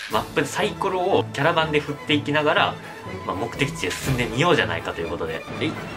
マップでサイコロをキャラバンで振っていきながら、目的地へ進んでみようじゃないかということで。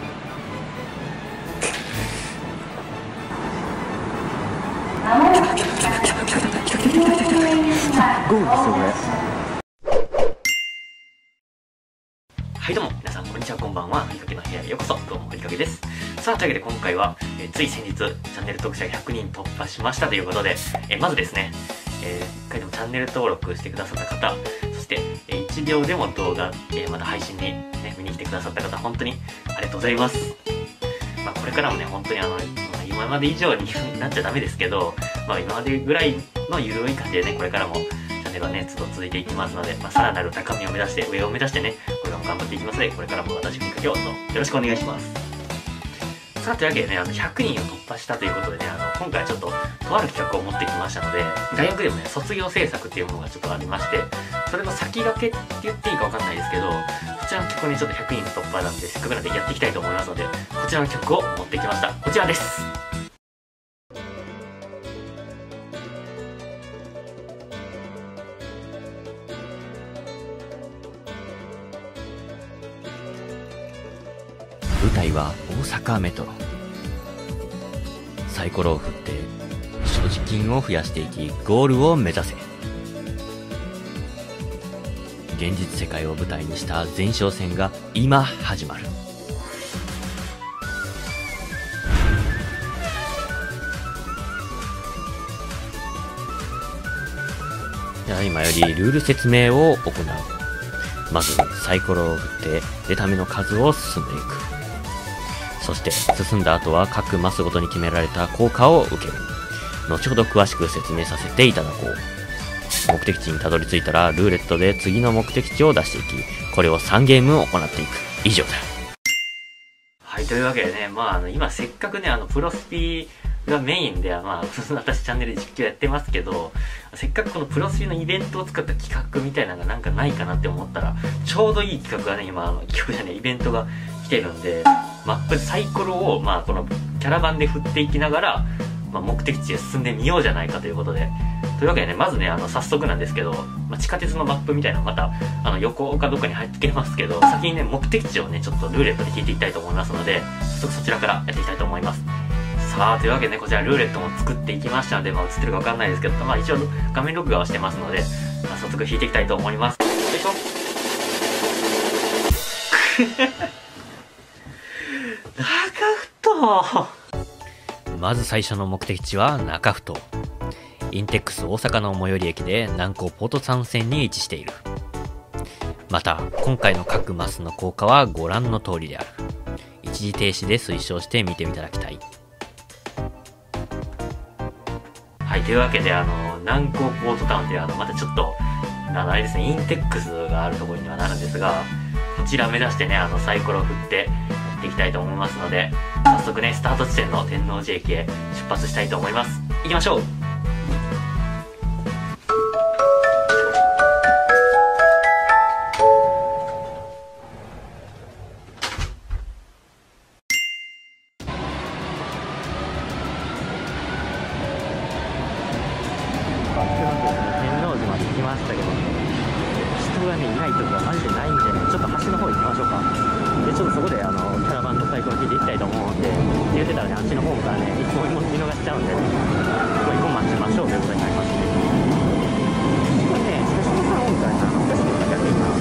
はいどうも皆さんこんにちは、こんばんは。ふりかけの部屋へようこそ。どうもふりかけです。さあというわけで今回は、つい先日チャンネル登録者が100人突破しましたということで、まずですね、1回でもチャンネル登録してくださった方、そして、1秒でも動画、また配信に、見に来てくださった方、本当にありがとうございます。これからもね、本当に今まで以上になっちゃダメですけど、今までぐらいの緩い感じでね、これからもチャンネルはね、続いていきますので、さらなる高みを目指して、上を目指してね、これからも頑張っていきますので、これからも私、ふりかけをどうぞよろしくお願いします。さあ、というわけでね、100人を突破したということでね、今回ちょっと、とある企画を持ってきましたので、大学でもね、卒業制作っていうものがちょっとありまして、それの先駆けって言っていいかわかんないですけど、こちらの曲ね、ちょっと100人突破なんで、せっかくなんでやっていきたいと思いますので、こちらの曲を持ってきました。こちらです。 舞台は大阪メトロ。サイコロを振って所持金を増やしていき、ゴールを目指せ。現実世界を舞台にした前哨戦が今始まる。では今よりルール説明を行う。まずサイコロを振って出た目の数を進んでいく。そして進んだ後は各マスごとに決められた効果を受ける。後ほど詳しく説明させていただこう。目的地にたどり着いたらルーレットで次の目的地を出していき、これを3ゲーム行っていく。以上だ。 はい、というわけでね、今せっかくね、プロスピがメインで、私チャンネル実況やってますけど、せっかくこのプロスピのイベントを使った企画みたいなのがなんかないかなって思ったら、ちょうどいい企画がね、今、企画じゃね、イベントが来てるんで、マップでサイコロを、このキャラバンで振っていきながら、目的地へ進んでみようじゃないかということで。というわけでね、まずね、早速なんですけど、地下鉄のマップみたいなのまた、横かどっかに入ってきますけど、先にね、目的地をね、ちょっとルーレットで引いていきたいと思いますので、早速そちらからやっていきたいと思います。さあ、というわけでね、こちらルーレットも作っていきましたので、映ってるかわかんないですけど、一応画面録画はしてますので、早速引いていきたいと思います。よいしょ。中太。 まず最初の目的地は中ふ頭。インテックス大阪の最寄り駅で南港ポート3線に位置している。また今回の各マスの効果はご覧の通りである。一時停止で推奨して見ていただきたい。 はい、というわけで南港ポートタウンってまたちょっとあれですね、インテックスがあるところにはなるんですが、こちら目指してね、サイコロを振ってやっていきたいと思いますので、早速ね、スタート地点の天王寺駅へ出発したいと思います。行きましょう。 天王寺まで来ましたけど、人がねいないとこがマジでないんでね、ちょっと端の方行きましょうか。でちょっとそこでキャラバンとサイコロ引いていきたいと思うんで、って言ってたらね、あっちのホームからねいつも見逃しちゃうんで、ね、ここ一本待ちましょうということになりますね。これね、久しぶりのホームからね、おかしくて逆にな。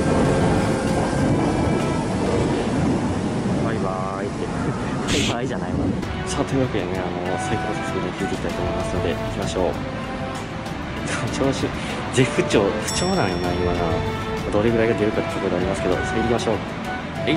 バイバーイってバイバイじゃないわ。さあというわけでね、サイコロ早速ね引いていきたいと思いますので、行きましょう。調子絶不調なんよな今な。どれぐらいが出るかってところでありますけど、それいきましょう。えい。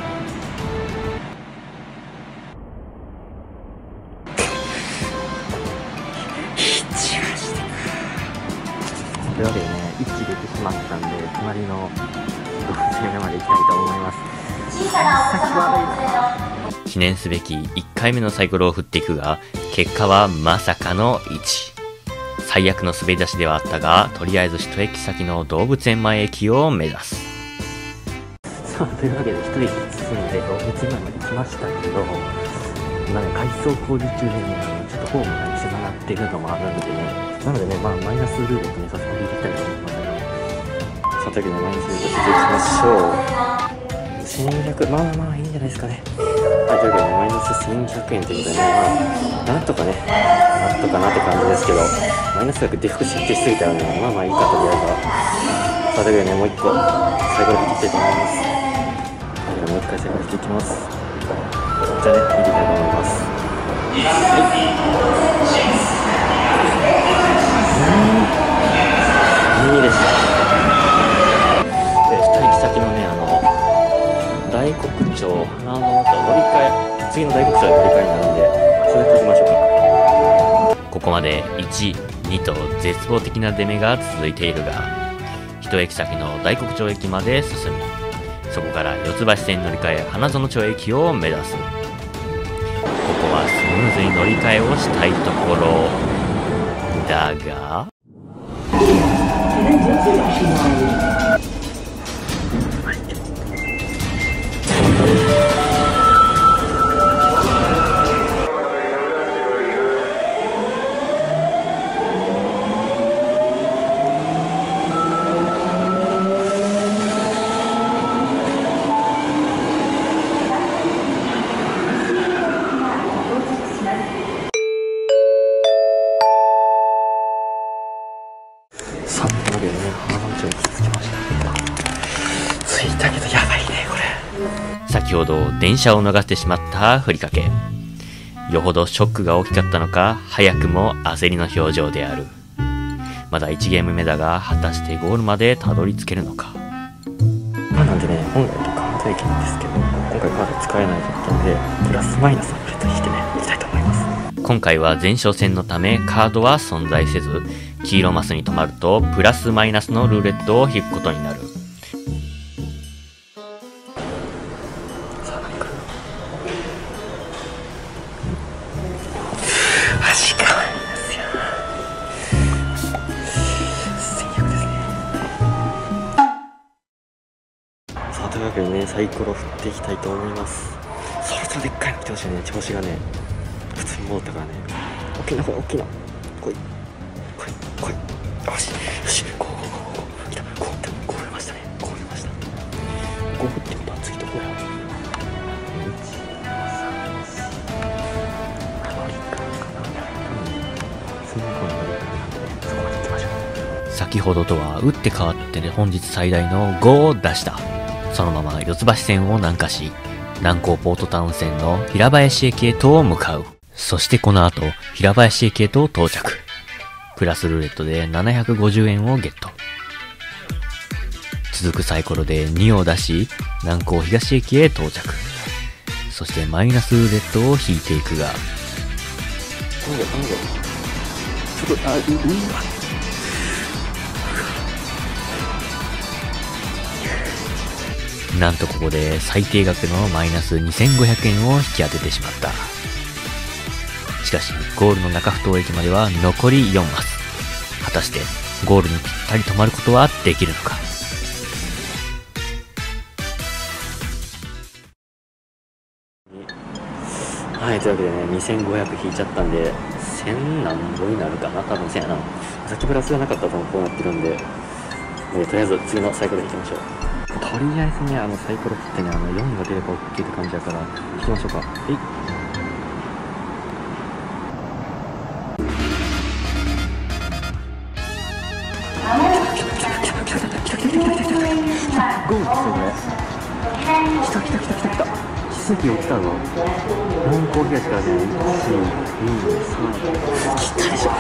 というわけでね、一致できてしまったんで、隣の動物園まで行きたいと思います。記念すべき1回目のサイコロを振っていくが、結果はまさかの1。最悪の滑り出しではあったが、とりあえず一駅先の動物園前駅を目指す。さあ、というわけで一駅進んで動物園前まで来ましたけど、今ね、改装工事中でね、ちょっとホームが狭なってるのもあるんでね、なのでね、マイナスルーレットにさせていきたいと思います。 さあというわけでマイナスルート引いていきましょう。1200、まあまあいいんじゃないですかね。はい、というわけでマイナス1200円ということでね、まあなんとかねなんとかなって感じですけど、マイナス額デフク設定しすぎたよね。まあまあいいかとりあえずは。さあというわけでね、もう一個サイコロ引いていきたいと思います。というわけでもう一回サイコロ引いていきます。じゃあね、引いていきたいと思います。2でした。2駅先のね、大黒町花の乗り換え、次の大黒町で乗り換えになるんで、それ聞きましょうか。ここまで1、2と絶望的な出目が続いているが、1駅先の大黒町駅まで進み、そこから四ツ橋線に乗り換え花園町駅を目指す。ここはスムーズに乗り換えをしたいところだが、さあ、というわけでね、花園町に着きました。着いたけどやばいね、これ。先ほど電車を逃してしまったふりかけ。よほどショックが大きかったのか、早くも焦りの表情である。まだ1ゲーム目だが、果たしてゴールまでたどり着けるのか。なんでね、本来カード駅なんですけど、今回カード使えないということで、プラスマイナスのプレートにしてね、いきたいと思います。今回は前哨戦のためカードは存在せず、黄色マスに止まるとプラスマイナスのルーレットを引くことになる。さあ何かマジかですよ。1100ですね。さあというわけでね、サイコロ振っていきたいと思います。そろそろでっかいの来てほしいね。調子がね普通に戻ったからね。大きなこれ大きな来い来い。よしよし、こう来た。こう増えましたね。こう増えました。こう振ってことは次どこや。先ほどとは打って変わってね、本日最大の5を出した。そのまま四ツ橋線を南下し、南港ポートタウン線の平林駅へと向かう。そしてこの後平林駅へと到着。プラスルーレットで750円をゲット。続くサイコロで2を出し、南港東駅へ到着。そしてマイナスルーレットを引いていくが、なんとここで最低額のマイナス2500円を引き当ててしまった。しかしゴールの中埠頭駅までは残り4マス。果たしてゴールにぴったり止まることはできるのか。はい、というわけでね、2500引いちゃったんで1000何ぼになるかな。多分1000やな。さっきプラスがなかったとこうなってるんで、とりあえず次のサイコロ引きましょう。とりあえずね、サイコロ振ってね、4が出れば OK って感じだから引きましょうか。ゴールですよこれ。来た。奇跡起きたぞ。南港東からね、1、2、3、来たでしょ。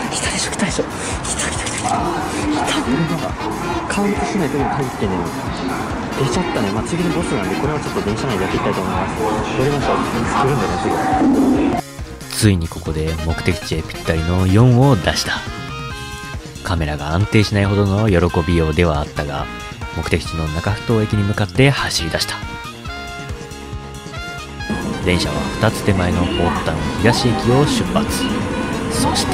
カウントしないときに限ってね、出ちゃったね。まあ次のボスなんで、これはちょっと電車内でやっていきたいと思います。乗りましょう。来るんだね、次。ついにここで目的地へぴったりの4を出した。カメラが安定しないほどの喜びようではあったが、目的地の中埠頭駅に向かって走り出した。電車は2つ手前のポートタウン東駅を出発。そして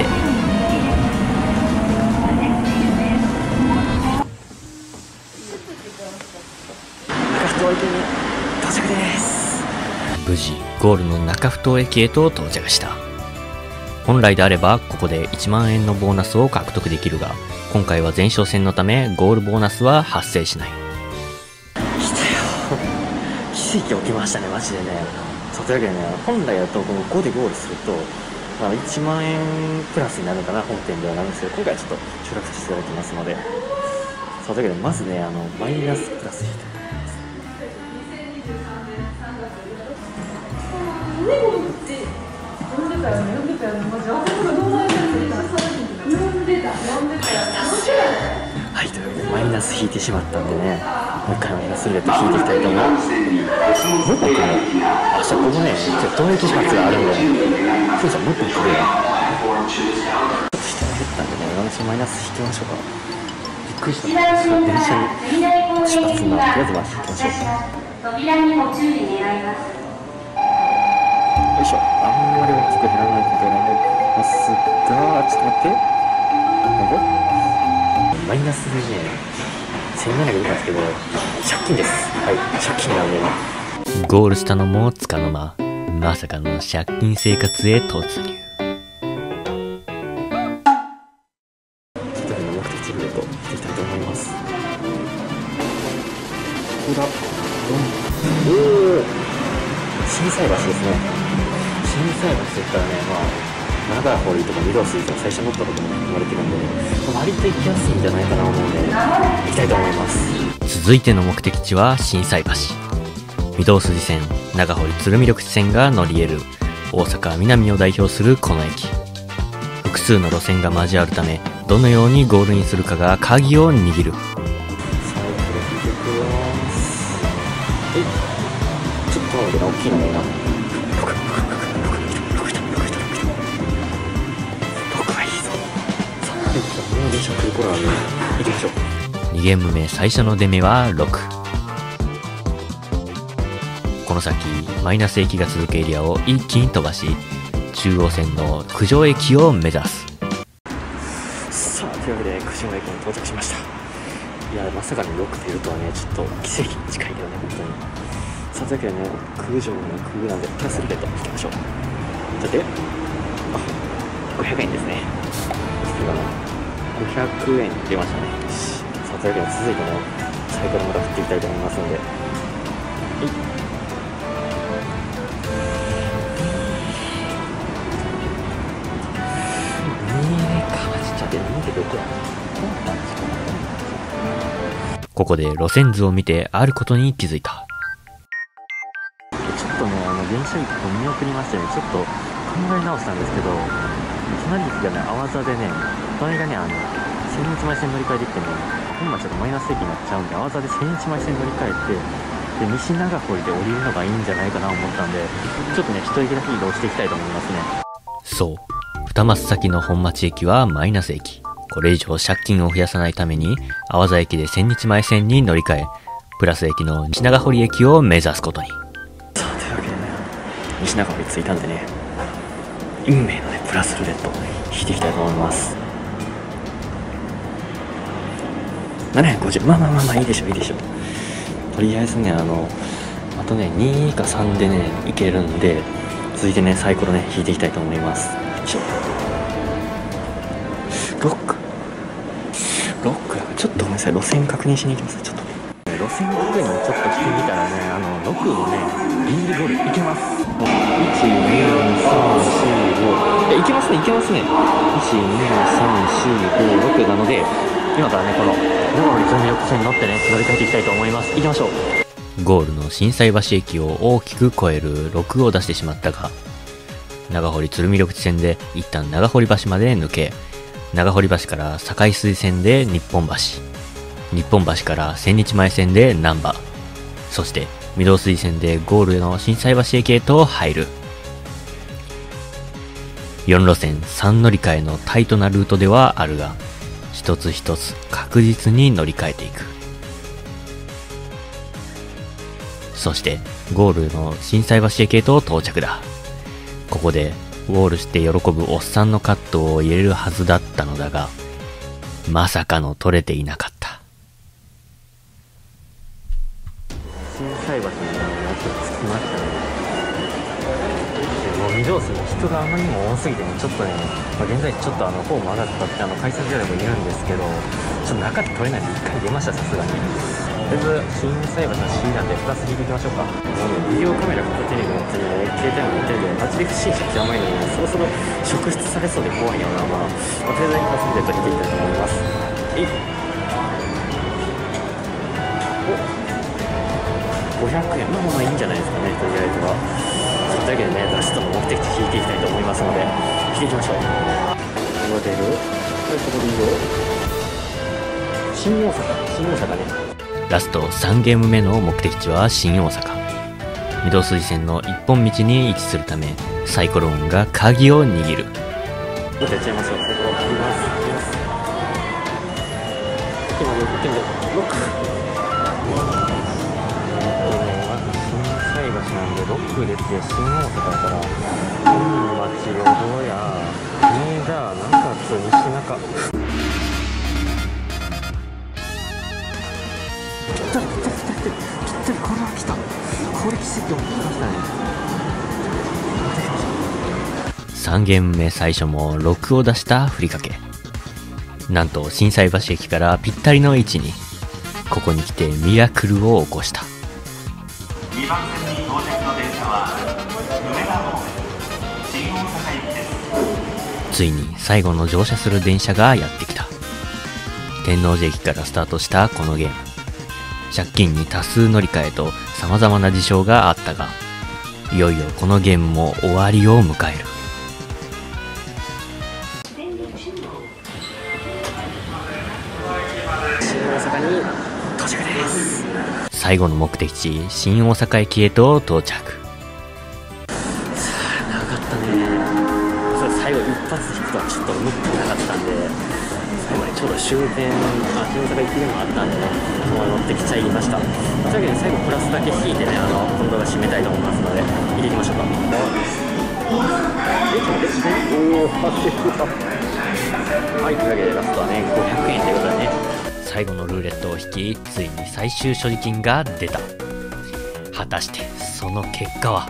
中埠頭駅に到着です。無事ゴールの中埠頭駅へと到着した。 本来であればここで1万円のボーナスを獲得できるが、今回は前哨戦のためゴールボーナスは発生しない。 来たよ。奇跡起きましたね、マジでね。そうというわけでね、本来だとこの5でゴールすると、1万円プラスになるかな、本店ではなんですけど、今回はちょっと省略させていただきますので。そうというわけで、まずね、マイナスプラス引いてはい、というわけでマイナス引いてしまったんでね、もう一回マイナスルーレット引いていきたいと思います。もう一回ね、明日ここね、投撃発があるんで、そうじゃん、もう一回来るよ。ちょっと人が減ったんでね、私マイナス引きましょうか。びっくりした。電車に出発するので、とりあえず引きましょう。 扉にご注意願います。 よいしょ。あんまり大きく減らないことになりますが、ちょっと待って。マイナスでね、1700出たんですけど、借金です。はい、借金なんでね。 ゴールしたのもつかの間、まさかの借金生活へ突入。 ちょっとでも目的地ルート行っていきたいと思います。ここだ。おお、心斎橋ですね。心斎橋といったらね、長堀とか御堂筋とか最初乗ったことも言われてるんで、割と行きやすいんじゃないかなと思うんで、行きたいと思います。 続いての目的地は心斎橋。御堂筋線、長堀鶴見緑地線が乗り得る大阪南を代表するこの駅。複数の路線が交わるため、どのようにゴールインするかが鍵を握る。 さあ、これ見てください。ちょっと待ってな、大きいのがいいな。 2ゲーム目最初の出目は6。この先マイナス駅が続くエリアを一気に飛ばし、中央線の九条駅を目指す。 さあ、というわけで九条駅に到着しました。いや、まさかに6出るとはね、ちょっと奇跡に近いけどね、本当に。さあ、というわけでね、九条の空なんでプラスルーレット引きましょう。さて、500円ですね。500円出ましたね。さあ、というわけで続いてのサイコロまた振っていきたいと思いますので、 ここで路線図を見てあることに気づいた。 ちょっとね、電車1本見送りましてね、ちょっと考え直したんですけど、隣駅がね、阿波座でね、隣がね、千日前線乗り換えできてね、今ちょっとマイナス駅になっちゃうんで、阿波座で千日前線乗り換えて、で、西長堀で降りるのがいいんじゃないかなと思ったんで、ちょっとね、一駅だけ移動していきたいと思いますね。 そう。二マス先の本町駅はマイナス駅。これ以上借金を増やさないために、阿波座駅で千日前線に乗り換え、プラス駅の西長堀駅を目指すことに。 さあ、というわけでね、西長堀着いたんでね、運命のね、プラスルーレット引いていきたいと思います。750、まあいいでしょう、いいでしょう。とりあえずね、あとね、2か3でね、いけるんで、続いてね、サイコロね、引いていきたいと思います。よいしょ。6、ちょっとごめんなさい、路線確認しに行きます。ちょっとね、路線確認ちょっとしてみたらね、6もね、ギリギリゴールいけます。1、2、3、4、5、いけますね、いけますね。1、2、3、4、5、6なので、今からね、この長堀鶴見緑地線に乗ってね、乗り換えていきたいと思います。行きましょう。 ゴールの心斎橋駅を大きく超える6を出してしまったが、長堀鶴見緑地線で一旦長堀橋まで抜け、長堀橋から堺水線で日本橋、日本橋から千日前線で難波、そして御堂筋線でゴールの心斎橋駅へと入る。4路線3乗り換えのタイトなルートではあるが、一つ一つ確実に乗り換えていく。そしてゴールの心斎橋駅へと到着だ。ここでゴールして喜ぶおっさんのカットを入れるはずだったのだが、まさかの取れていなかった。 心斎橋のやつ着きましたね。もう見上手、人があまりにも多すぎてね、ちょっとね、現在ちょっとフォーム上がったって解説者でもいるんですけど、ちょっと中で取れないんで1回出ました、さすがに。とりあえず、心斎橋の C なんでプラス引いていきましょうか。もうね、ビデオカメラ片手に持ってね、携帯も持ってるんで、マジで不審者極まりのね、そろそろ職質されそうで怖いよな。とりあえずプラスビデオ取り切っていきたいと思います。お、500円、まあいいんじゃないですかね、とりあえずは。というわけでね、ラストの目的地引いていきたいと思いますので、引いていきましょう。モデル、ここでいいよ。新大阪ね。ラスト3ゲーム目の目的地は新大阪。御堂筋線の一本道に位置するため、サイコロンが鍵を握る。ちょっとやっちゃいましょう。サイコロン切ります。今6点で6。新橋なんで6列で新大阪だから本町、淀屋、新田、中津、西中。ぴったり、これは来た。これ奇跡を起きましたね。3ゲーム目最初も6を出したふりかけ。なんと心斎橋駅からぴったりの位置に。ここに来てミラクルを起こした。 2番線に到着の電車は梅田方面新大阪行きです。 ついに最後の乗車する電車がやってきた。天王寺駅からスタートしたこのゲーム。借金に多数乗り換えと様々な事象があったが、いよいよこのゲームも終わりを迎える。新大阪に到着です。最後の目的地、新大阪駅へと到着。さあ、長かったね。最後一発引くとはちょっと思ってなかったんで、最後にちょうど終点、新大阪駅でもあったんでね、乗ってきちゃいました。というわけで最後プラスだけ引いてね、この動画締めたいと思いますので、入れていきましょうか。はい、というわけでラストはね、500円ということでね、最後のルーレットを引き、ついに最終所持金が出た。果たしてその結果は。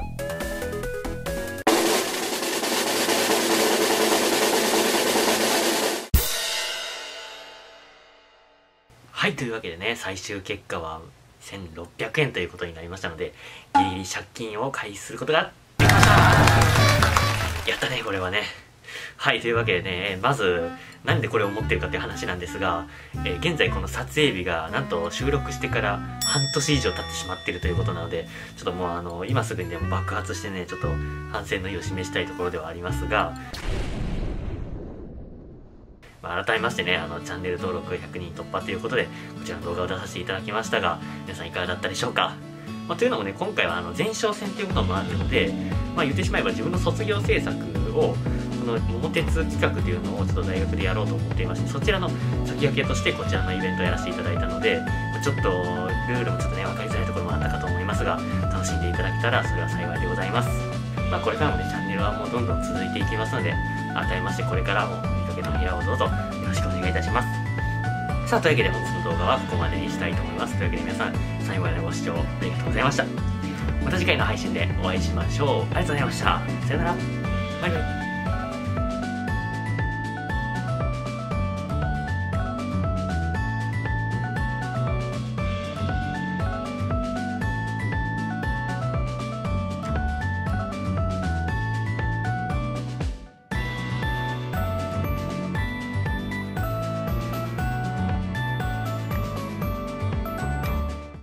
はい、というわけでね、最終結果は1600円ということになりましたので、ギリギリ借金を回避することができました。やったね、これはね。はい、というわけでね、まずなんでこれを持ってるかという話なんですが、現在この撮影日がなんと収録してから半年以上経ってしまっているということなので、ちょっともう今すぐにでも爆発してね、ちょっと反省の意を示したいところではありますが、改めましてね、チャンネル登録100人突破ということで、こちらの動画を出させていただきましたが、皆さんいかがだったでしょうか。というのもね、今回は前哨戦ということもあるので、言ってしまえば自分の卒業制作を、この桃鉄企画というのをちょっと大学でやろうと思っていまして、そちらの先駆けとしてこちらのイベントをやらせていただいたので、ちょっとルールもちょっとね、分かりづらいところもあったかと思いますが、楽しんでいただけたらそれは幸いでございます。これからもね、チャンネルはもうどんどん続いていきますので、改めましてこれからもふりかけの部屋をどうぞよろしくお願いいたします。さあ、というわけで本日の動画はここまでにしたいと思います。というわけで皆さん、最後までご視聴ありがとうございました。また次回の配信でお会いしましょう。ありがとうございました。さよなら。バイバイ。